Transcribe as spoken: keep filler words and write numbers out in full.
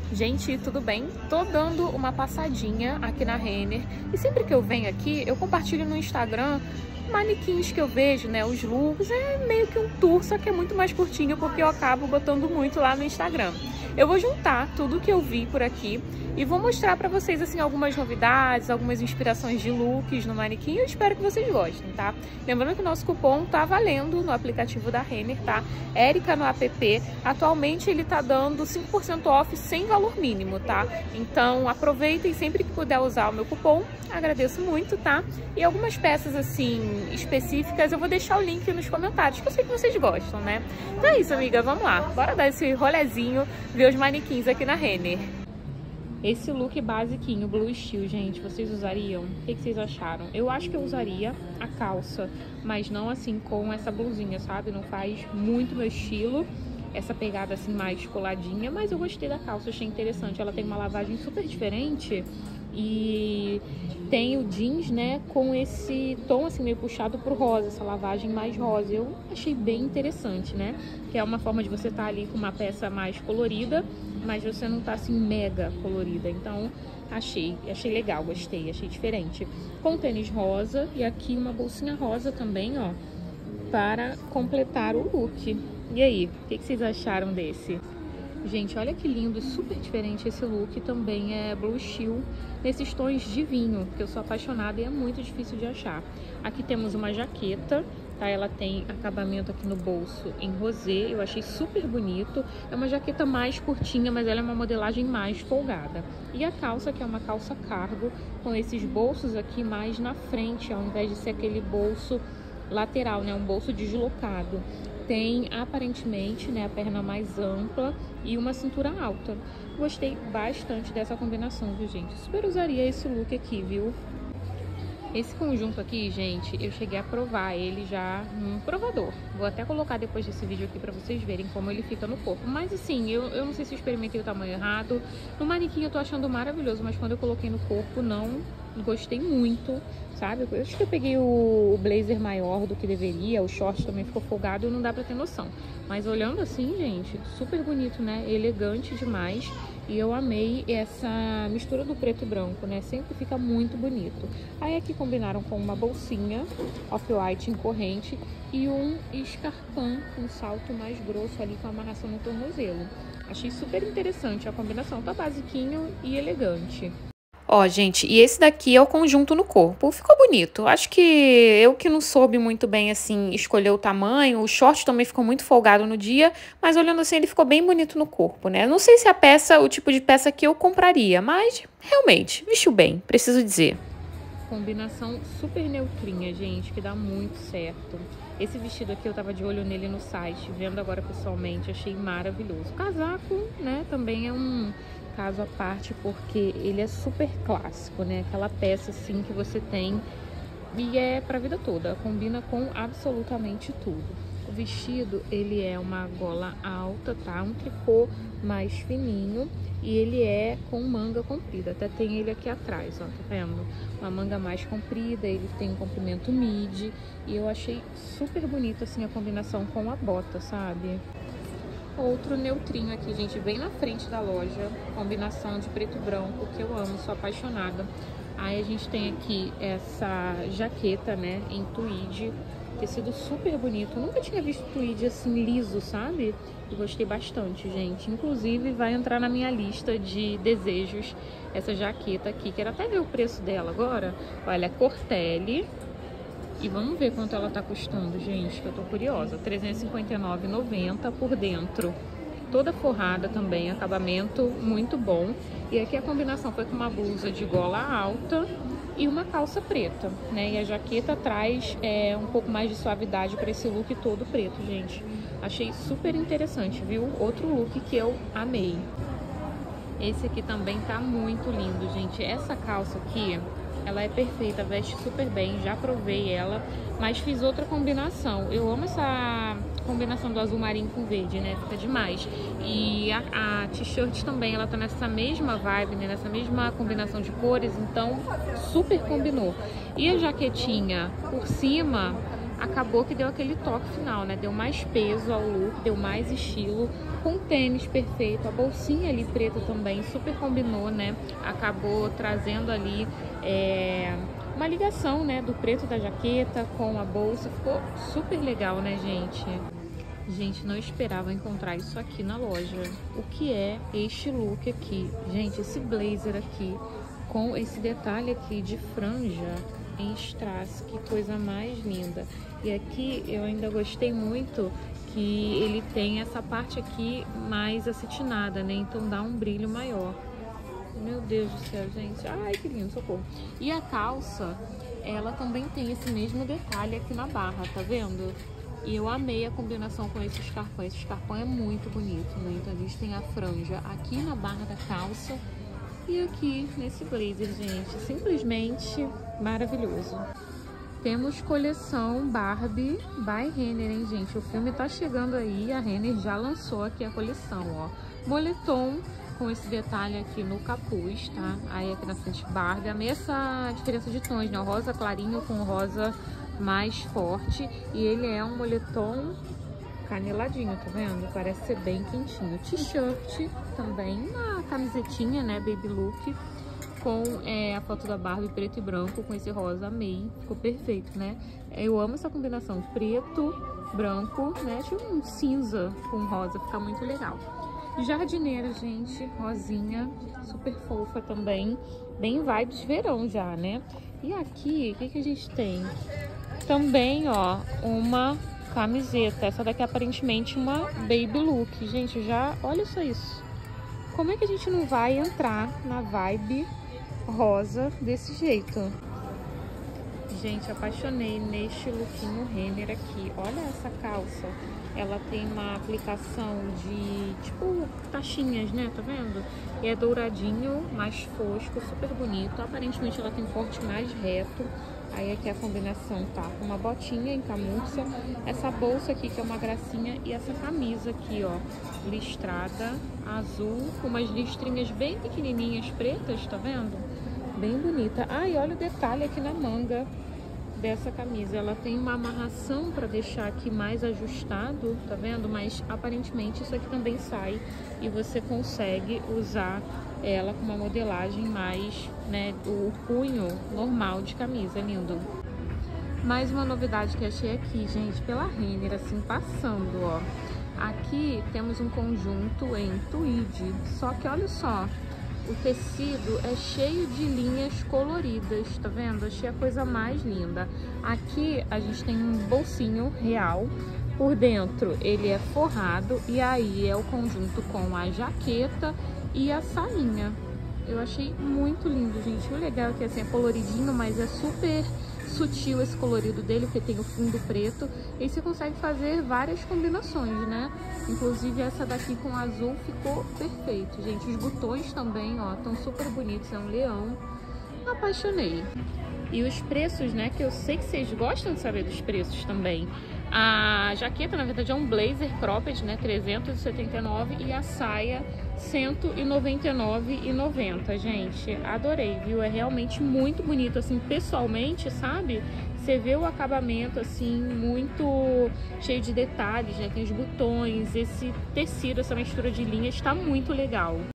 Gente, tudo bem? Tô dando uma passadinha aqui na Renner e sempre que eu venho aqui, eu compartilho no Instagram manequins que eu vejo, né? Os looks, é meio que um tour, só que é muito mais curtinho porque eu acabo botando muito lá no Instagram. Eu vou juntar tudo que eu vi por aqui e vou mostrar pra vocês, assim, algumas novidades, algumas inspirações de looks no manequim. Eu espero que vocês gostem, tá? Lembrando que o nosso cupom tá valendo no aplicativo da Renner, tá? Érica no app. Atualmente ele tá dando cinco por cento off sem valor mínimo, tá? Então aproveitem sempre que puder usar o meu cupom. Agradeço muito, tá? E algumas peças, assim, específicas, eu vou deixar o link nos comentários, que eu sei que vocês gostam, né? Então é isso, amiga. Vamos lá. Bora dar esse rolezinho, ver os manequins aqui na Renner. Esse look basiquinho, Blue Steel, gente, vocês usariam? O que, que vocês acharam? Eu acho que eu usaria a calça, mas não assim com essa blusinha, sabe? Não faz muito meu estilo, essa pegada assim mais coladinha, mas eu gostei da calça, achei interessante. Ela tem uma lavagem super diferente e tem o jeans, né, com esse tom assim meio puxado pro rosa, essa lavagem mais rosa. Eu achei bem interessante, né? Que é uma forma de você estar ali com uma peça mais colorida, mas você não tá assim mega colorida. Então achei, achei legal, gostei, achei diferente. Com tênis rosa e aqui uma bolsinha rosa também, ó, para completar o look. E aí, o que, que vocês acharam desse? Gente, olha que lindo, super diferente esse look. Também é Blue Steel, nesses tons de vinho, que eu sou apaixonada e é muito difícil de achar. Aqui temos uma jaqueta, tá? Ela tem acabamento aqui no bolso em rosé, eu achei super bonito. É uma jaqueta mais curtinha, mas ela é uma modelagem mais folgada. E a calça, que é uma calça cargo, com esses bolsos aqui mais na frente, ao invés de ser aquele bolso lateral, né? Um bolso deslocado. Tem aparentemente, né, a perna mais ampla e uma cintura alta. Gostei bastante dessa combinação, viu, gente? Super usaria esse look aqui, viu? Esse conjunto aqui, gente, eu cheguei a provar ele já num provador. Vou até colocar depois desse vídeo aqui pra vocês verem como ele fica no corpo. Mas assim, eu, eu não sei se eu experimentei o tamanho errado. No manequim eu tô achando maravilhoso, mas quando eu coloquei no corpo, não gostei muito, sabe? Eu acho que eu peguei o blazer maior do que deveria, o short também ficou folgado e não dá pra ter noção. Mas olhando assim, gente, super bonito, né? Elegante demais. E eu amei essa mistura do preto e branco, né? Sempre fica muito bonito. Aí aqui combinaram com uma bolsinha off-white em corrente e um escarpão, um salto mais grosso ali com amarração no tornozelo. Achei super interessante a combinação, tá basiquinho e elegante. Ó, gente, e esse daqui é o conjunto no corpo. Ficou bonito. Acho que eu que não soube muito bem, assim, escolher o tamanho. O short também ficou muito folgado no dia, mas olhando assim, ele ficou bem bonito no corpo, né? Não sei se é a peça, o tipo de peça que eu compraria, mas realmente, vestiu bem, preciso dizer. Combinação super neutrinha, gente, que dá muito certo. Esse vestido aqui eu tava de olho nele no site, vendo agora pessoalmente, achei maravilhoso. O casaco, né, também é um caso à parte, porque ele é super clássico, né? Aquela peça assim que você tem e é pra vida toda, combina com absolutamente tudo. O vestido, ele é uma gola alta, tá? Um tricô mais fininho e ele é com manga comprida. Até tem ele aqui atrás, ó, tá vendo? Uma manga mais comprida, ele tem um comprimento midi e eu achei super bonito assim a combinação com a bota, sabe? Outro neutrinho aqui, gente, bem na frente da loja, combinação de preto e branco, que eu amo, sou apaixonada. Aí a gente tem aqui essa jaqueta, né, em tweed, tecido super bonito. Eu nunca tinha visto tweed assim liso, sabe? E gostei bastante, gente. Inclusive vai entrar na minha lista de desejos essa jaqueta aqui. Quero até ver o preço dela agora. Olha, Cortelli. E vamos ver quanto ela tá custando, gente, que eu tô curiosa. trezentos e cinquenta e nove reais e noventa centavos por dentro. Toda forrada também, acabamento muito bom. E aqui a combinação foi com uma blusa de gola alta e uma calça preta, né? E a jaqueta traz é, um pouco mais de suavidade para esse look todo preto, gente. Achei super interessante, viu? Outro look que eu amei. Esse aqui também tá muito lindo, gente. Essa calça aqui, ela é perfeita, veste super bem, já provei ela, mas fiz outra combinação. Eu amo essa combinação do azul marinho com verde, né? Fica demais. E a, a t-shirt também, ela tá nessa mesma vibe, né? Nessa mesma combinação de cores, então super combinou. E a jaquetinha por cima acabou que deu aquele toque final, né? Deu mais peso ao look, deu mais estilo, com tênis perfeito, a bolsinha ali preta também, super combinou, né? Acabou trazendo ali é, uma ligação, né? Do preto da jaqueta com a bolsa, ficou super legal, né, gente? Gente, não esperava encontrar isso aqui na loja. O que é este look aqui? Gente, esse blazer aqui, com esse detalhe aqui de franja em strass, que coisa mais linda. E aqui eu ainda gostei muito que ele tem essa parte aqui mais acetinada, né? Então dá um brilho maior. Meu Deus do céu, gente. Ai, que lindo, socorro. E a calça, ela também tem esse mesmo detalhe aqui na barra, tá vendo? E eu amei a combinação com esse escarpão. Esse escarpão é muito bonito, né? Então a gente tem a franja aqui na barra da calça e aqui nesse blazer, gente. Simplesmente maravilhoso. Temos coleção Barbie by Renner, hein, gente? O filme tá chegando aí, a Renner já lançou aqui a coleção, ó. Moletom com esse detalhe aqui no capuz, tá? Aí aqui na frente Barbie. Amei essa diferença de tons, né? O rosa clarinho com o rosa mais forte, e ele é um moletom caneladinho, tá vendo? Parece ser bem quentinho. T-shirt também, uma camisetinha, né, baby look, com é, a foto da Barbie preto e branco, com esse rosa, amei, ficou perfeito, né? Eu amo essa combinação preto, branco, né, tipo um cinza com rosa, fica muito legal. Jardineira, gente, rosinha, super fofa também, bem vibes verão já, né? E aqui, o que que a gente tem? Também, ó, uma camiseta. Essa daqui é aparentemente uma baby look. Gente, já... olha só isso. Como é que a gente não vai entrar na vibe rosa desse jeito? Gente, apaixonei neste lookinho Renner aqui. Olha essa calça. Ela tem uma aplicação de, tipo, taxinhas, né? Tá vendo? E é douradinho, mais fosco, super bonito. Aparentemente ela tem um corte mais reto. Aí aqui a combinação tá com uma botinha em camurça, essa bolsa aqui que é uma gracinha e essa camisa aqui, ó, listrada, azul, com umas listrinhas bem pequenininhas pretas, tá vendo? Bem bonita. Ah, e olha o detalhe aqui na manga dessa camisa. Ela tem uma amarração para deixar aqui mais ajustado, tá vendo? Mas aparentemente isso aqui também sai e você consegue usar ela com uma modelagem mais, né, o punho normal de camisa, lindo. Mais uma novidade que achei aqui, gente, pela Renner, assim, passando, ó. Aqui temos um conjunto em tweed, só que olha só, o tecido é cheio de linhas coloridas, tá vendo? Achei a coisa mais linda. Aqui a gente tem um bolsinho real, por dentro ele é forrado e aí é o conjunto com a jaqueta e a sainha. Eu achei muito lindo, gente. O legal é que assim, é coloridinho, mas é super sutil esse colorido dele, porque tem o fundo preto. E você consegue fazer várias combinações, né? Inclusive essa daqui com azul ficou perfeito, gente. Os botões também, ó, estão super bonitos. É um leão. Apaixonei. E os preços, né? Que eu sei que vocês gostam de saber dos preços também. A jaqueta, na verdade, é um blazer cropped, né? trezentos e setenta e nove reais. E a saia, cento e noventa e nove reais e noventa centavos, gente. Adorei, viu? É realmente muito bonito, assim, pessoalmente, sabe? Você vê o acabamento, assim, muito cheio de detalhes, né? Tem os botões, esse tecido, essa mistura de linhas, tá muito legal.